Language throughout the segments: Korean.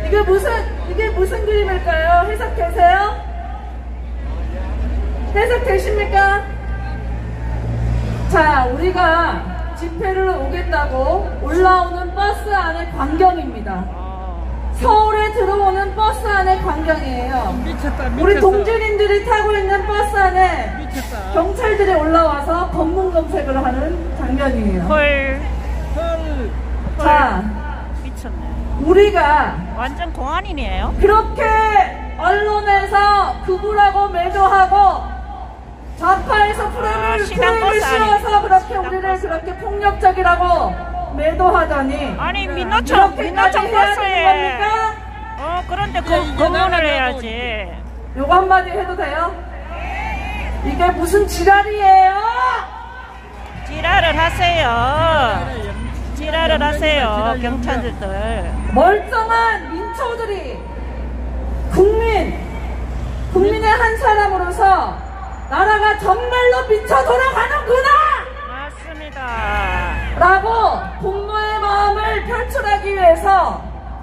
이게 무슨 그림일까요? 해석되세요? 해석되십니까? 자, 우리가 집회를 오겠다고 올라오는 버스 안의 광경입니다. 서울에 들어오는 버스 안의 광경이에요. 미쳤다. 우리 동주민들이 타고 있는 버스 안에 경찰들이 올라와서 검문 검색을 하는 장면이에요. 헐. 자, 미쳤네. 우리가 완전 공안이네요. 그렇게 언론에서 극우라고 매도하고 좌파에서 프레임을 씌워서 그렇게 우리를 그렇게 폭력적이라고 매도하더니 아니 민노총 버스에 그런데 검문을 해야지. 요거 한마디 해도 돼요? 이게 무슨 지랄이에요? 지랄을 하세요. 지랄을 하세요. 경찰들 멀쩡한 민초들이 국민의 한 사람으로서 나라가 정말로 미쳐 돌아가는구나! 맞습니다. 라고 분노의 마음을 표출하기 위해서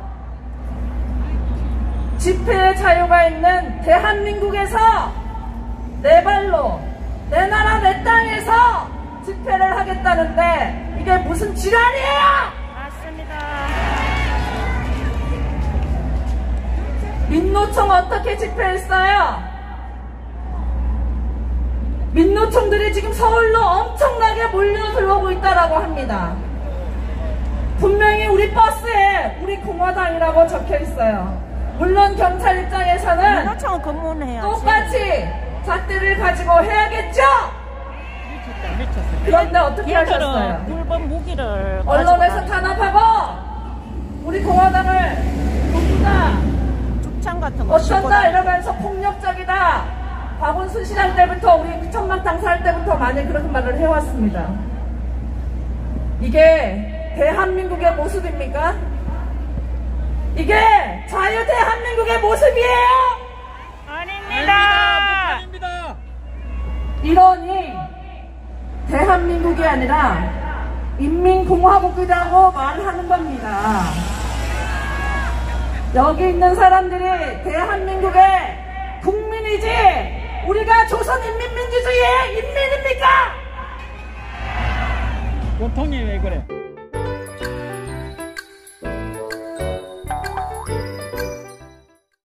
집회의 자유가 있는 대한민국에서 내 발로 내 나라 내 땅에서 집회를 하겠다는데 이게 무슨 지랄이에요! 맞습니다. 민노총 어떻게 집회했어요? 민노총들이 지금 서울로 엄청나게 몰려 들어오고 있다라고 합니다. 분명히 우리 버스에 우리 공화당이라고 적혀 있어요. 물론 경찰 입장에서는 민노총은 검문해야지. 똑같이 잣대를 가지고 해야겠죠? 미쳤다. 그런데 어떻게 하셨어요? 물범 무기를 언론에서 탄압하고 우리 공화당을 누구다 죽창 같은 거 어쩐다 이러면서 폭력적이다. 박원순 시장 때부터 우리 천막당사 할 때부터 많이 그런 말을 해왔습니다. 이게 대한민국의 모습입니까? 이게 자유 대한민국의 모습이에요? 아닙니다. 이러니 대한민국이 아니라 인민공화국이라고 말하는 겁니다. 여기 있는 사람들이 대한민국의 국민이지 우리가 조선인민민주주의의 인민입니까? 보통이 왜 그래?